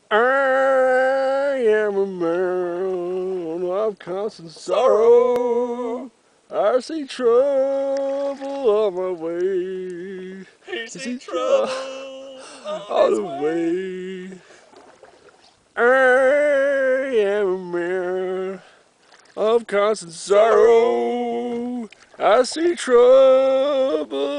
I am a man of constant sorrow. I see trouble on my way. He's I in see trouble trouble on on his the way. way. I am a man of constant sorrow. I see trouble